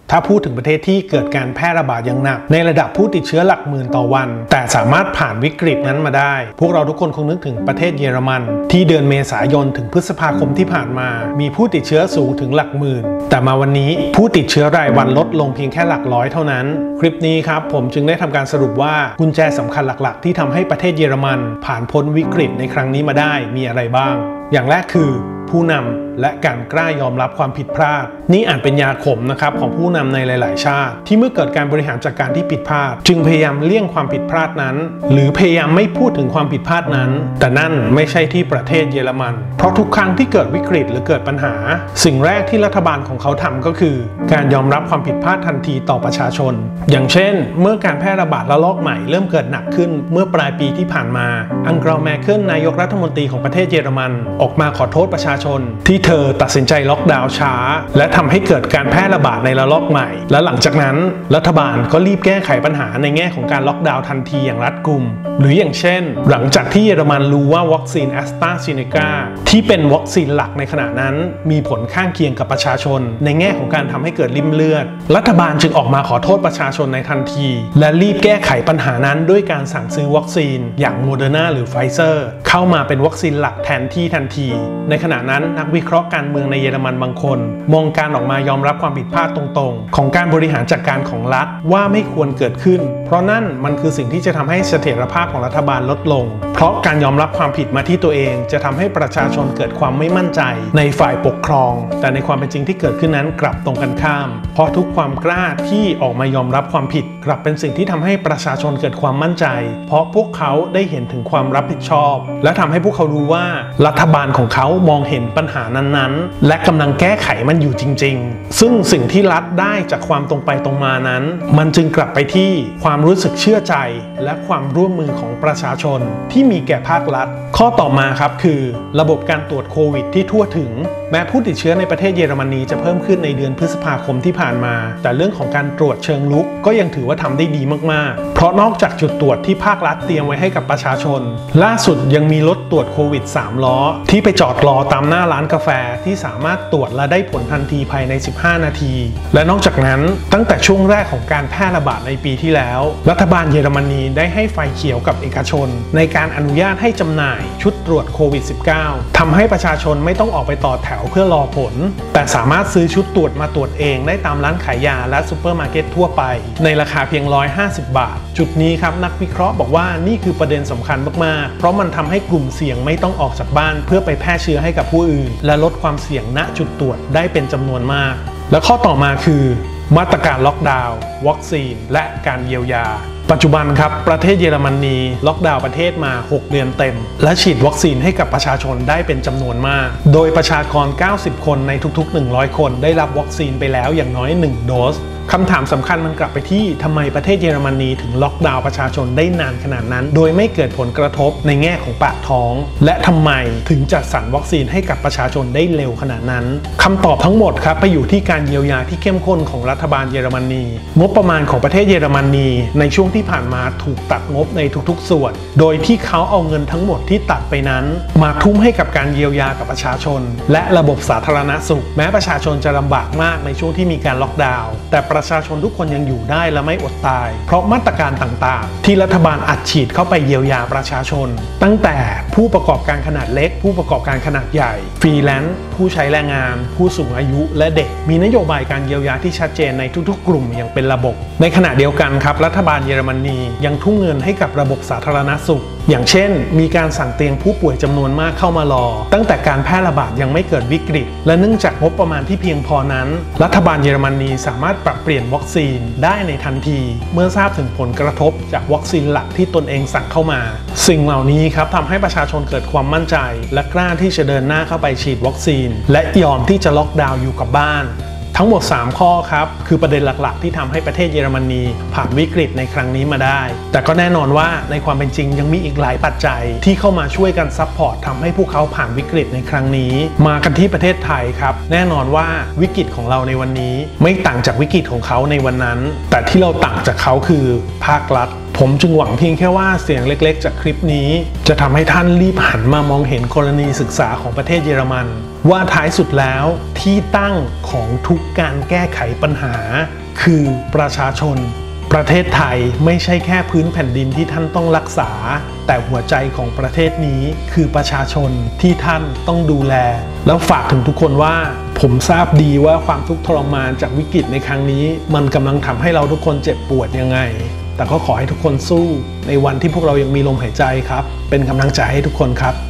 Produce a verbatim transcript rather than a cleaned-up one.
ถ้าพูดถึงประเทศที่เกิดการแพร่ระบาดอย่างหนักในระดับผู้ติดเชื้อหลักหมื่นต่อวันแต่สามารถผ่านวิกฤตนั้นมาได้พวกเราทุกคนคงนึกถึงประเทศเยอรมันที่เดือนเมษายนถึงพฤษภาคมที่ผ่านมามีผู้ติดเชื้อสูงถึงหลักหมื่นแต่มาวันนี้ผู้ติดเชื้อรายวันลดลงเพียงแค่หลักร้อยเท่านั้นคลิปนี้ครับผมจึงได้ทำการสรุปว่ากุญแจสำคัญหลักๆที่ทำให้ประเทศเยอรมันผ่านพ้นวิกฤตในครั้งนี้มาได้มีอะไรบ้างอย่างแรกคือผู้นำและการกล้ายอมรับความผิดพลาดนี่อาจเป็นยาขมนะครับของผู้นำในหลายๆชาติที่เมื่อเกิดการบริหารจัดการที่ผิดพลาดจึงพยายามเลี่ยงความผิดพลาดนั้นหรือพยายามไม่พูดถึงความผิดพลาดนั้นแต่นั่นไม่ใช่ที่ประเทศเยอรมันเพราะทุกครั้งที่เกิดวิกฤตหรือเกิดปัญหาสิ่งแรกที่รัฐบาลของเขาทำก็คือการยอมรับความผิดพลาดทันทีต่อประชาชนอย่างเช่นเมื่อการแพร่ระบาดระลอกใหม่เริ่มเกิดหนักขึ้นเมื่อปลายปีที่ผ่านมาอังเกลา แมร์เคิลนายกรัฐมนตรีของประเทศเยอรมันออกมาขอโทษประชาชนที่เธอตัดสินใจล็อกดาวน์ช้าและทำให้เกิดการแพร่ระบาดในระลอกใหม่และหลังจากนั้นรัฐบาลก็รีบแก้ไขปัญหาในแง่ของการล็อกดาวน์ทันทีอย่างรัดกุมหรืออย่างเช่นหลังจากที่เยอรมันรู้ว่าวัคซีนแอสตราเซเนกาที่เป็นวัคซีนหลักในขณะนั้นมีผลข้างเคียงกับประชาชนในแง่ของการทำให้เกิดริ่มเลือดรัฐบาลจึงออกมาขอโทษประชาชนในทันทีและรีบแก้ไขปัญหานั้นด้วยการสั่งซื้อวัคซีนอย่างโมเดอร์นาหรือไฟเซอร์เข้ามาเป็นวัคซีนหลักแทนที่ทันทีในขณะนั้นนักวิเคราะห์การเมืองในเยอรมันบางคนมองการออกมายอมรับความผิดพลาดตรงๆของการบริหารจัดการของรัฐว่าไม่ควรเกิดขึ้นเพราะนั่นมันคือสิ่งที่จะทำให้เสถียรภาพของรัฐบาลลดลงเพราะการยอมรับความผิดมาที่ตัวเองจะทำให้ประชาชนเกิดความไม่มั่นใจในฝ่ายปกครองแต่ในความเป็นจริงที่เกิดขึ้นนั้นกลับตรงกันข้ามเพราะทุกความกล้าที่ออกมายอมรับความผิดกลับเป็นสิ่งที่ทำให้ประชาชนเกิดความมั่นใจเพราะพวกเขาได้เห็นถึงความรับผิดชอบและทำให้พวกเขารู้ว่ารัฐบาลของเขามองเห็นปัญหานั้นๆและกำลังแก้ไขมันอยู่จริงๆซึ่งสิ่งที่รัฐได้จากความตรงไปตรงมานั้นมันจึงกลับไปที่ความรู้สึกเชื่อใจและความร่วมมือของประชาชนที่มีแก่ภาครัฐข้อต่อมาครับคือระบบการตรวจโควิดที่ทั่วถึงแม้ผู้ติดเชื้อในประเทศเยอรมนีจะเพิ่มขึ้นในเดือนพฤษภาคมที่ผ่านมาแต่เรื่องของการตรวจเชิงลุกก็ยังถือว่าทำได้ดีมากๆเพราะนอกจากจุดตรวจที่ภาครัฐเตรียมไว้ให้กับประชาชนล่าสุดยังมีรถตรวจโควิดสามล้อที่ไปจอดรอตามหน้าร้านกาแฟที่สามารถตรวจและได้ผลทันทีภายในสิบห้านาทีและนอกจากนั้นตั้งแต่ช่วงแรกของการแพร่ระบาดในปีที่แล้วรัฐบาลเยอรมนีได้ให้ไฟเขียวกับเอกชนในการอนุญาตให้จำหน่ายชุดตรวจโควิด สิบเก้า ทำให้ประชาชนไม่ต้องออกไปต่อแถวเพื่อรอผลแต่สามารถซื้อชุดตรวจมาตรวจเองได้ตามร้านขายยาและซูเปอร์มาร์เก็ตทั่วไปในราคาเพียงหนึ่งร้อยห้าสิบบาทจุดนี้ครับนักวิเคราะห์บอกว่านี่คือประเด็นสำคัญมากๆเพราะมันทำให้กลุ่มเสี่ยงไม่ต้องออกจากบ้านเพื่อไปแพร่เชื้อให้กับผู้อื่นและลดความเสี่ยงณจุดตรวจได้เป็นจำนวนมากและข้อต่อมาคือมาตรการล็อกดาวน์วัคซีนและการเยียวยาปัจจุบันครับประเทศเยอรมนีล็อกดาวน์ประเทศมาหกเดือนเต็มและฉีดวัคซีนให้กับประชาชนได้เป็นจำนวนมากโดยประชากรเก้าสิบคนในทุกๆหนึ่งร้อยคนได้รับวัคซีนไปแล้วอย่างน้อยหนึ่งโดสคำถามสำคัญมันกลับไปที่ทำไมประเทศเยอรมนีถึงล็อกดาวน์ประชาชนได้นานขนาดนั้นโดยไม่เกิดผลกระทบในแง่ของปากท้องและทำไมถึงจัดสรรวัคซีนให้กับประชาชนได้เร็วขนาดนั้นคำตอบทั้งหมดครับไปอยู่ที่การเยียวยาที่เข้มข้นของรัฐบาลเยอรมนีงบประมาณของประเทศเยอรมนีในช่วงที่ผ่านมาถูกตัดงบในทุกๆส่วนโดยที่เขาเอาเงินทั้งหมดที่ตัดไปนั้นมาทุ่มให้กับการเยียวยากับประชาชนและระบบสาธารณสุขแม้ประชาชนจะลำบากมากในช่วงที่มีการล็อกดาวน์แต่ประชาชนทุกคนยังอยู่ได้และไม่อดตายเพราะมาตรการต่างๆที่รัฐบาลอัดฉีดเข้าไปเยียวยาประชาชนตั้งแต่ผู้ประกอบการขนาดเล็กผู้ประกอบการขนาดใหญ่ฟรีแลนซ์ผู้ใช้แรงงานผู้สูงอายุและเด็กมีนโยบายการเยียวยาที่ชัดเจนในทุกๆกลุ่มอย่างเป็นระบบในขณะเดียวกันครับรัฐบาลเยอรมนียังทุ่มเงินให้กับระบบสาธารณสุขอย่างเช่นมีการสั่งเตียงผู้ป่วยจำนวนมากเข้ามารอตั้งแต่การแพร่ระบาดยังไม่เกิดวิกฤตและเนื่องจากงบประมาณที่เพียงพอนั้นรัฐบาลเยอรมนีสามารถปรับเปลี่ยนวัคซีนได้ในทันทีเมื่อทราบถึงผลกระทบจากวัคซีนหลักที่ตนเองสั่งเข้ามาสิ่งเหล่านี้ครับทำให้ประชาชนเกิดความมั่นใจและกล้าที่จะเดินหน้าเข้าไปฉีดวัคซีนและยอมที่จะล็อกดาวน์อยู่กับบ้านทั้งหมดสามข้อครับคือประเด็นหลักๆที่ทำให้ประเทศเยอรมนีผ่านวิกฤตในครั้งนี้มาได้แต่ก็แน่นอนว่าในความเป็นจริงยังมีอีกหลายปัจจัยที่เข้ามาช่วยกันซัพพอร์ตทำให้พวกเขาผ่านวิกฤตในครั้งนี้มากันที่ประเทศไทยครับแน่นอนว่าวิกฤตของเราในวันนี้ไม่ต่างจากวิกฤตของเขาในวันนั้นแต่ที่เราต่างจากเขาคือภาครัฐผมจึงหวังเพียงแค่ว่าเสียงเล็กๆจากคลิปนี้จะทำให้ท่านรีบหันมามองเห็นกรณีศึกษาของประเทศเยอรมันว่าท้ายสุดแล้วที่ตั้งของทุกการแก้ไขปัญหาคือประชาชนประเทศไทยไม่ใช่แค่พื้นแผ่นดินที่ท่านต้องรักษาแต่หัวใจของประเทศนี้คือประชาชนที่ท่านต้องดูแลแล้วฝากถึงทุกคนว่าผมทราบดีว่าความทุกข์ทรมานจากวิกฤตในครั้งนี้มันกำลังทำให้เราทุกคนเจ็บปวดยังไงแต่ก็ขอให้ทุกคนสู้ในวันที่พวกเรายังมีลมหายใจครับเป็นกำลังใจให้ทุกคนครับ